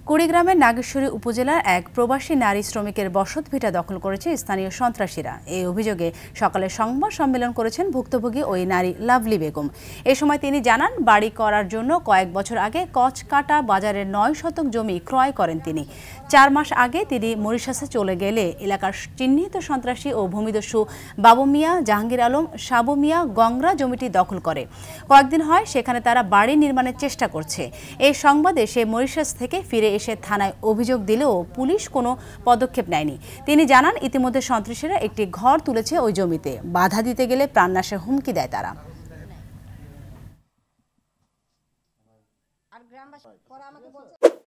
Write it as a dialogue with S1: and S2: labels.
S1: কুড়িগ্রামের নাগেশ্বরী উপজেলার এক প্রবাসী নারী শ্রমিকের বসতভিটা দখল করেছে স্থানীয় সন্ত্রাসীরা। এই অভিযোগে সকালে সংবাদ সম্মেলন করেছেন ভুক্তভোগী ওই নারী লাভলি বেগম। এ সময় তিনি জানান, বাড়ি করার জন্য কয়েক বছর আগে কচকাটা বাজারের 9 শতক জমি ক্রয় করেন তিনি। 4 মাস আগে তিনি মরিশাসে চলে গেলে এলাকার চিহ্নিত সন্ত্রাসী ও ভূমিদস্যু বাবু মিয়া, জাহাঙ্গীর আলম, সাবু মিয়া গংরা জমিটি দখল করে। কয়েকদিন হয় সেখানে তারা বাড়ি নির্মাণের চেষ্টা করছে। এই সংবাদে সে মরিশাস থেকে ফিরে এসে থানায় অভিযোগ দিলেও পুলিশ কোনো পদক্ষেপ নেয়নি। তিনি জানান, ইতিমধ্যে সন্ত্রাসীরা একটি ঘর তুলেছে ওই জমিতে। বাধা দিতে গেলে প্রাণনাশের হুমকি দেয় তারা।